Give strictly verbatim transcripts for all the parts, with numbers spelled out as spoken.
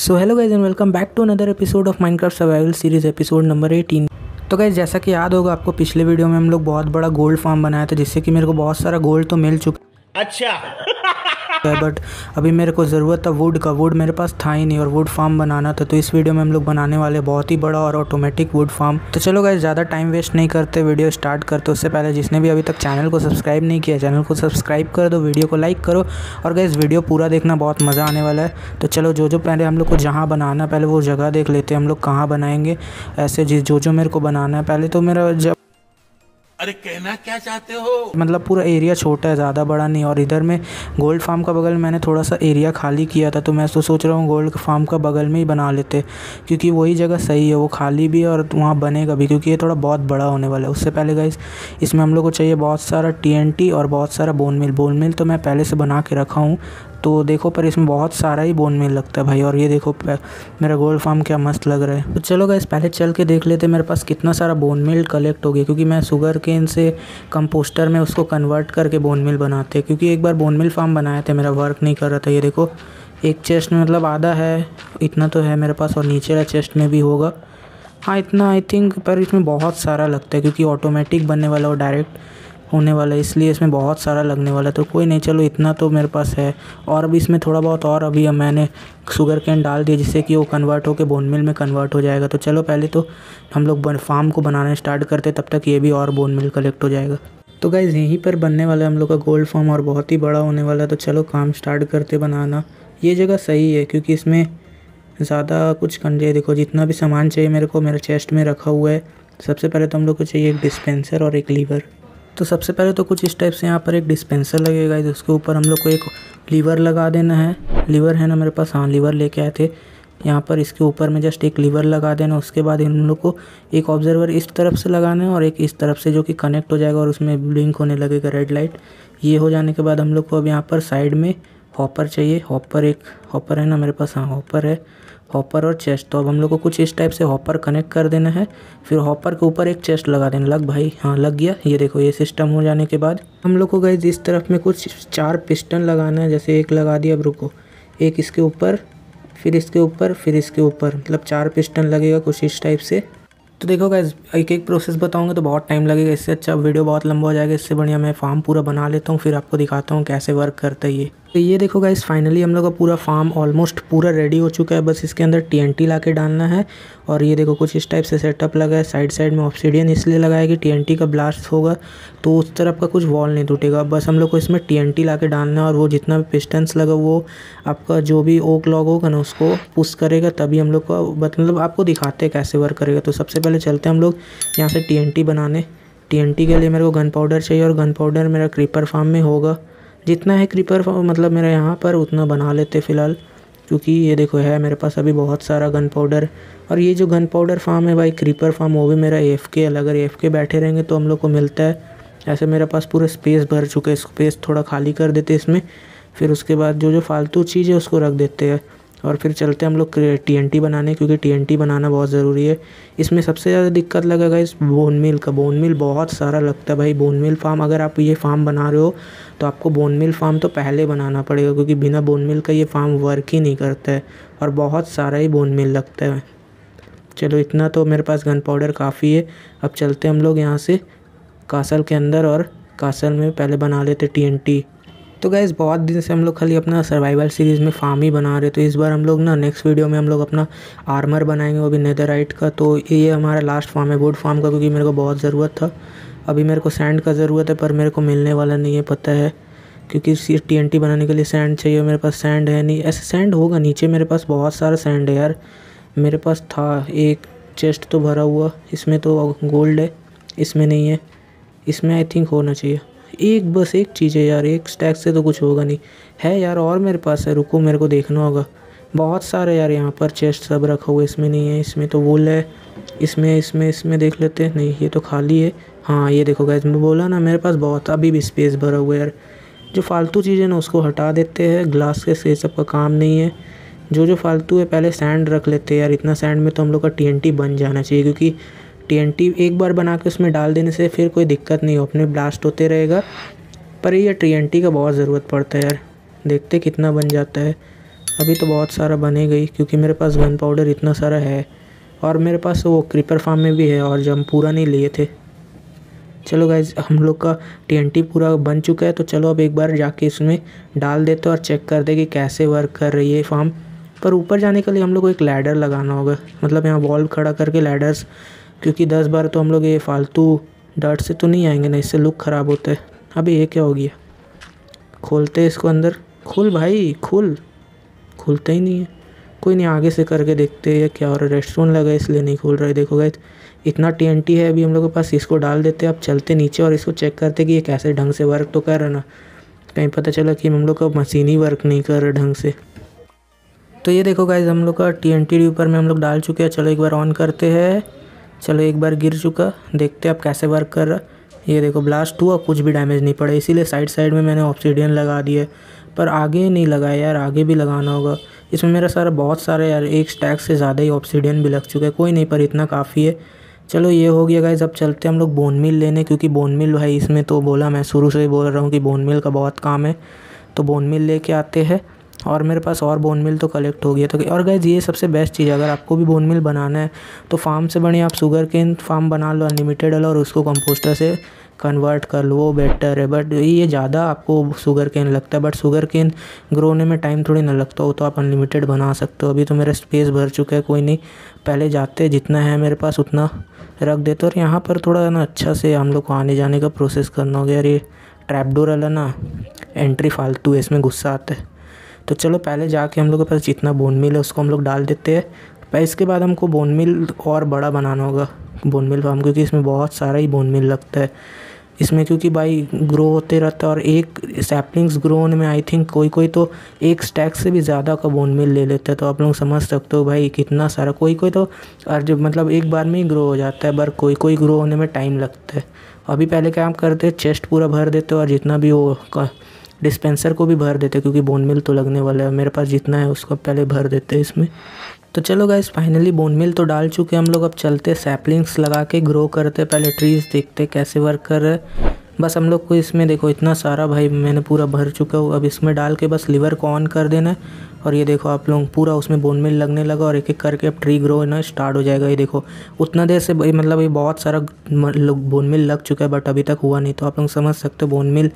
So hello guys and welcome back to another episode of Minecraft survival series episode number eighteen. तो guys जैसा कि याद होगा आपको, पिछले वीडियो में हम लोग बहुत बड़ा गोल्ड फार्म बनाया था जिससे कि मेरे को बहुत सारा गोल्ड तो मिल चुका अच्छा है, बट अभी मेरे को ज़रूरत था वुड का। वुड मेरे पास था ही नहीं और वुड फार्म बनाना था, तो इस वीडियो में हम लोग बनाने वाले बहुत ही बड़ा और ऑटोमेटिक वुड फार्म। तो चलो गाइस ज़्यादा टाइम वेस्ट नहीं करते, वीडियो स्टार्ट करते। उससे पहले जिसने भी अभी तक चैनल को सब्सक्राइब नहीं किया, चैनल को सब्सक्राइब कर दो, वीडियो को लाइक करो और गाइस वीडियो पूरा देखना, बहुत मज़ा आने वाला है। तो चलो जो जो पहले हम लोग को जहाँ बनाना, पहले वो जगह देख लेते हैं हम लोग कहाँ बनाएंगे। ऐसे जिस जो जो मेरे को बनाना है, पहले तो मेरा जब अरे कहना क्या चाहते हो? मतलब पूरा एरिया छोटा है, ज़्यादा बड़ा नहीं। और इधर में गोल्ड फार्म का बगल में मैंने थोड़ा सा एरिया खाली किया था, तो मैं तो सोच रहा हूँ गोल्ड फार्म का बगल में ही बना लेते, क्योंकि वही जगह सही है, वो खाली भी है और वहाँ बनेगा भी, क्योंकि ये थोड़ा बहुत बड़ा होने वाला है। उससे पहले गाइस इसमें हम लोग को चाहिए बहुत सारा टीएनटी और बहुत सारा बोन मिल। बोन मिल तो मैं पहले से बना के रखा हूँ, तो देखो, पर इसमें बहुत सारा ही बोन मिल लगता है भाई। और ये देखो मेरा गोल्ड फार्म क्या मस्त लग रहा है। तो चलो गाइस पहले चल के देख लेते मेरे पास कितना सारा बोन मिल कलेक्ट हो गया, क्योंकि मैं शुगर केन से कंपोस्टर में उसको कन्वर्ट करके बोन मिल बनाते हैं। क्योंकि एक बार बोन मिल फार्म बनाया था, मेरा वर्क नहीं कर रहा था। ये देखो एक चेस्ट में मतलब आधा है, इतना तो है मेरे पास, और नीचे वाला चेस्ट में भी होगा, हाँ इतना आई थिंक। पर इसमें बहुत सारा लगता है क्योंकि ऑटोमेटिक बनने वाला और डायरेक्ट होने वाला है, इसलिए इसमें बहुत सारा लगने वाला है। तो कोई नहीं, चलो इतना तो मेरे पास है। और अभी इसमें थोड़ा बहुत और अभी मैंने शुगर कैन डाल दिया, जिससे कि वो कन्वर्ट होकर बोन मिल में कन्वर्ट हो जाएगा। तो चलो पहले तो हम लोग फार्म को बनाना स्टार्ट करते, तब तक ये भी और बोन मिल कलेक्ट हो जाएगा। तो गाइज़ यहीं पर बनने वाला है हम लोग का गोल्ड फार्म और बहुत ही बड़ा होने वाला है। तो चलो काम स्टार्ट करते बनाना। ये जगह सही है क्योंकि इसमें ज़्यादा कुछ कंजे, देखो जितना भी सामान चाहिए मेरे को मेरे चेस्ट में रखा हुआ है। सबसे पहले तो हम लोग को चाहिए एक डिस्पेंसर और एक लीवर। तो सबसे पहले तो कुछ इस टाइप से यहाँ पर एक डिस्पेंसर लगेगा, उसके ऊपर हम लोग को एक लीवर लगा देना है। लीवर है ना मेरे पास, हाँ लीवर लेके आए थे यहाँ पर। इसके ऊपर में जस्ट एक लीवर लगा देना। उसके बाद हम लोग को एक ऑब्जर्वर इस तरफ से लगाना है और एक इस तरफ से, जो कि कनेक्ट हो जाएगा और उसमें ब्लिंक होने लगेगा रेड लाइट। ये हो जाने के बाद हम लोग को अब यहाँ पर साइड में हॉपर चाहिए। हॉपर एक हॉपर है ना मेरे पास, हाँ हॉपर है, हॉपर और चेस्ट। तो अब हम लोग को कुछ इस टाइप से हॉपर कनेक्ट कर देना है, फिर हॉपर के ऊपर एक चेस्ट लगा देना। लग भाई, हाँ लग गया। ये देखो ये सिस्टम हो जाने के बाद हम लोग को गाइस इस तरफ में कुछ चार पिस्टन लगाना है। जैसे एक लगा दिया, अब रुको, एक इसके ऊपर, फिर इसके ऊपर, फिर इसके ऊपर, मतलब चार पिस्टन लगेगा कुछ इस टाइप से। तो देखो गाइस एक एक प्रोसेस बताऊंगा तो बहुत टाइम लगेगा, इससे अच्छा वीडियो बहुत लंबा हो जाएगा। इससे बढ़िया मैं फार्म पूरा बना लेता हूँ, फिर आपको दिखाता हूँ कैसे वर्क करता है ये। तो ये देखो गाइस फाइनली हम लोग का पूरा फार्म ऑलमोस्ट पूरा रेडी हो चुका है। बस इसके अंदर टीएनटी ला के डालना है। और ये देखो कुछ इस टाइप से सेटअप लगा है। साइड साइड में ऑब्सीडियन इसलिए लगाया कि टीएनटी का ब्लास्ट होगा तो उस तरफ का कुछ वॉल नहीं टूटेगा। बस हम लोग को इसमें टीएनटी ला के डालना है, और वो जितना भी पिस्टन्स लगा वो आपका जो भी ओक लॉग होगा ना उसको पुश करेगा, तभी हम लोग को मतलब आपको दिखाते हैं कैसे वर्क करेगा। तो सबसे पहले चलते हैं हम लोग यहाँ से टीएनटी बनाने। टीएनटी के लिए मेरे को गन पाउडर चाहिए, और गन पाउडर मेरा क्रीपर फार्म में होगा। जितना है क्रीपर मतलब मेरा यहाँ पर, उतना बना लेते फ़िलहाल, क्योंकि ये देखो है मेरे पास अभी बहुत सारा गन पाउडर। और ये जो गन पाउडर फार्म है भाई, क्रीपर फार्म, वो भी मेरा एफ के। अगर एफ के बैठे रहेंगे तो हम लोग को मिलता है। ऐसे मेरे पास पूरा स्पेस भर चुका है, स्पेस थोड़ा खाली कर देते इसमें। फिर उसके बाद जो जो फालतू चीज़ है उसको रख देते हैं, और फिर चलते हैं हम लोग टीएनटी बनाने, क्योंकि टीएनटी बनाना बहुत ज़रूरी है। इसमें सबसे ज़्यादा दिक्कत लगेगा इस बोन मिल का। बोन मिल बहुत सारा लगता है भाई। बोन मिल फार्म अगर आप ये फार्म बना रहे हो तो आपको बोन मिल फार्म तो पहले बनाना पड़ेगा, क्योंकि बिना बोन मिल का ये फार्म वर्क ही नहीं करता है, और बहुत सारा ही बोन मिल लगता है। चलो इतना तो मेरे पास गन पाउडर काफ़ी है। अब चलते हम लोग यहाँ से कासल के अंदर, और कासल में पहले बना लेते टीएनटी। तो गाइस बहुत दिन से हम लोग खाली अपना सर्वाइवल सीरीज़ में फार्म ही बना रहे, तो इस बार हम लोग ना नेक्स्ट वीडियो में हम लोग अपना आर्मर बनाएंगे, वो भी नेदरराइट का। तो ये हमारा लास्ट फार्म है वुड फार्म का, क्योंकि मेरे को बहुत ज़रूरत था। अभी मेरे को सैंड का ज़रूरत है, पर मेरे को मिलने वाला नहीं है, पता है, क्योंकि सिर्फ टीएनटी बनाने के लिए सैंड चाहिए। मेरे पास सैंड है नहीं। ऐसे सैंड होगा नीचे, मेरे पास बहुत सारा सैंड है यार। मेरे पास था एक चेस्ट तो भरा हुआ, इसमें तो गोल्ड है, इसमें नहीं है। इसमें आई थिंक होना चाहिए एक, बस एक चीज़ है यार, एक स्टैक से तो कुछ होगा नहीं। है यार और मेरे पास है, रुको मेरे को देखना होगा। बहुत सारे यार यहाँ पर चेस्ट सब रखा हुआ है, इसमें नहीं है। इसमें तो वुल है, इसमें इसमें इसमें देख लेते हैं। नहीं ये तो खाली है। हाँ ये देखो गाइस, मैं बोला ना मेरे पास बहुत अभी भी स्पेस भरा हुआ है यार। जो फालतू चीज़ें ना उसको हटा देते हैं, ग्लास के से सब का काम नहीं है। जो जो फालतू है पहले सैंड रख लेते हैं यार। इतना सैंड में तो हम लोग का टीएनटी बन जाना चाहिए, क्योंकि टीएनटी एक बार बना के उसमें डाल देने से फिर कोई दिक्कत नहीं हो, अपने ब्लास्ट होते रहेगा। पर ये टीएनटी का बहुत ज़रूरत पड़ता है यार। देखते कितना बन जाता है। अभी तो बहुत सारा बनेगा ही, क्योंकि मेरे पास गन पाउडर इतना सारा है और मेरे पास वो क्रीपर फार्म में भी है और जो हम पूरा नहीं लिए थे। चलो गाइज, हम लोग का टीएनटी पूरा बन चुका है, तो चलो अब एक बार जाके इसमें डाल देते और चेक कर दे कि कैसे वर्क कर रही है फार्म। पर ऊपर जाने के लिए हम लोग को एक लैडर लगाना होगा, मतलब यहाँ वॉल खड़ा करके लैडर्स, क्योंकि दस बार तो हम लोग ये फालतू डर्ट से तो नहीं आएंगे ना, इससे लुक ख़राब होता है। अभी ये क्या हो गया? खोलते इसको अंदर। खुल भाई खुल, खुलता ही नहीं है। कोई नहीं, आगे से करके देखते हैं क्या हो रहा है। रेस्टोरेंट लगा इसलिए नहीं खुल रहा है। देखो गाइस, इतना टीएनटी है अभी हम लोग के पास, इसको डाल देते हैं। अब चलते नीचे और इसको चेक करते कि ये कैसे ढंग से वर्क तो कर रहा ना, कहीं पता चला कि हम लोग का मशीन ही वर्क नहीं कर रहा ढंग से। तो ये देखो गाइस, हम लोग का टीएनटी ऊपर में हम लोग डाल चुके हैं। चलो एक बार ऑन करते हैं। चलो एक बार गिर चुका, देखते हैं अब कैसे वर्क कर रहा। ये देखो ब्लास्ट हुआ, कुछ भी डैमेज नहीं पड़ा, इसीलिए साइड साइड में मैंने ऑब्सीडियन लगा दिया। पर आगे नहीं लगाया यार, आगे भी लगाना होगा। इसमें मेरा सारा बहुत सारे यार, एक स्टैक से ज़्यादा ही ऑब्सीडियन भी लग चुका है। कोई नहीं, पर इतना काफ़ी है। चलो ये हो गया गाइस, अब चलते हैं हम लोग बोन मिल लेने, क्योंकि बोन मिल भाई इसमें तो बोला, मैं शुरू से ही बोल रहा हूँ कि बोन मिल का बहुत काम है। तो बोन मिल लेके आते हैं और मेरे पास और बोन मिल तो कलेक्ट हो गया। तो और गाइस ये सबसे बेस्ट चीज़ है, अगर आपको भी बोन मिल बनाना है तो फार्म से बढ़िया आप शुगर केन फार्म बना लो अनलिमिटेड वाला, और उसको कंपोस्टर से कन्वर्ट कर लो, वो बेटर है। बट ये ज़्यादा आपको शुगर केन लगता है, बट शुगर केन ग्रो होने में टाइम थोड़ी ना लगता हो, तो आप अनलिमिटेड बना सकते हो। अभी तो मेरा स्पेस भर चुका है, कोई नहीं, पहले जाते जितना है मेरे पास उतना रख देते। और यहाँ पर थोड़ा ना अच्छा से हम लोग को आने जाने का प्रोसेस करना होगा यार। ये ट्रैपडोर वाला ना एंट्री फालतू है, इसमें गुस्सा आता है। तो चलो पहले जाके हम लोग के पास जितना बोन मिल है उसको हम लोग डाल देते हैं। पर इसके बाद हमको बोन मिल और बड़ा बनाना होगा, बोन मिल फार्म, क्योंकि इसमें बहुत सारा ही बोन मिल लगता है इसमें, क्योंकि भाई ग्रो होते रहता है। और एक सैपलिंग्स ग्रो होने में आई थिंक कोई कोई तो एक स्टैक से भी ज़्यादा का बोन मिल ले लेता है। तो आप लोग समझ सकते हो भाई कितना सारा, कोई कोई तो और जब मतलब एक बार में ही ग्रो हो जाता है, पर कोई कोई ग्रो होने में टाइम लगता है। अभी पहले क्या हम करते हैं, चेस्ट पूरा भर देते और जितना भी वो डिस्पेंसर को भी भर देते, क्योंकि बोन मिल तो लगने वाला है। मेरे पास जितना है उसको पहले भर देते हैं इसमें। तो चलो गाइस, फाइनली बोन मिल तो डाल चुके हैं हम लोग। अब चलते सैपलिंग्स लगा के ग्रो करते, पहले ट्रीज़ देखते कैसे वर्क कर रहे हैं। बस हम लोग को इसमें देखो इतना सारा भाई मैंने पूरा भर चुका हूँ। अब इसमें डाल के बस लीवर को ऑन कर देना है, और ये देखो आप लोग पूरा उसमें बोन मिल लगने लगा, और एक एक करके अब ट्री ग्रो होना स्टार्ट हो जाएगा। ये देखो उतना देर से मतलब ये बहुत सारा बोन मिल लग चुका है, बट अभी तक हुआ नहीं। तो आप लोग समझ सकते हो बोन मिल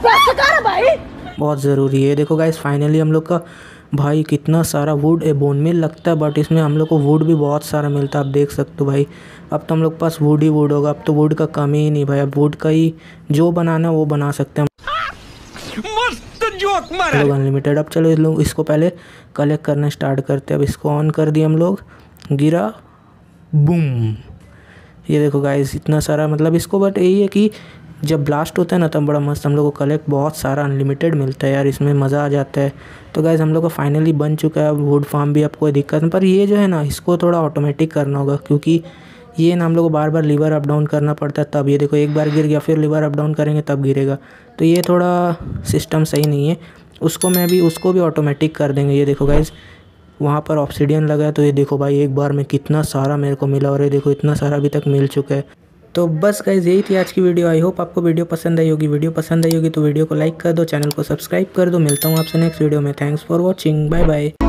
बहुत ज़रूरी है। देखो गाइस, फाइनली हम लोग का भाई कितना सारा वुड ए बोन मिल लगता है, बट इसमें हम लोग को वुड भी बहुत सारा मिलता है। आप देख सकते हो भाई, अब तो हम लोग के पास वुड ही वुड होगा। अब तो वुड का कमी ही नहीं भाई, अब वुड का ही जो बनाना है वो बना सकते हैं मस्त जोक मारा लोग अनलिमिटेड। अब चलो इस लोग इसको पहले कलेक्ट करना स्टार्ट करते हैं। अब इसको ऑन कर दिए हम लोग, गिरा, बूम। ये देखो गाइस इतना सारा, मतलब इसको बट यही है कि जब ब्लास्ट होता है ना तब बड़ा मस्त हम लोग को कलेक्ट बहुत सारा अनलिमिटेड मिलता है यार, इसमें मज़ा आ जाता है। तो गाइस हम लोग का फाइनली बन चुका है वुड फार्म भी, अब कोई दिक्कत नहीं। पर ये जो है ना इसको थोड़ा ऑटोमेटिक करना होगा, क्योंकि ये ना हम लोग को बार बार लीवर अप डाउन करना पड़ता है तब। ये देखो एक बार गिर गया, फिर लीवर अप डाउन करेंगे तब गिरेगा, तो ये थोड़ा सिस्टम सही नहीं है। उसको मैं भी उसको भी ऑटोमेटिक कर देंगे। ये देखो गाइस वहाँ पर ऑब्सीडियन लगा है, तो ये देखो भाई एक बार में कितना सारा मेरे को मिला, और ये देखो इतना सारा अभी तक मिल चुका है। तो बस गाइस यही थी आज की वीडियो। आई होप आपको वीडियो पसंद आई होगी। वीडियो पसंद आई होगी तो वीडियो को लाइक कर दो, चैनल को सब्सक्राइब कर दो। मिलता हूँ आपसे नेक्स्ट वीडियो में। Thanks for watching, bye bye.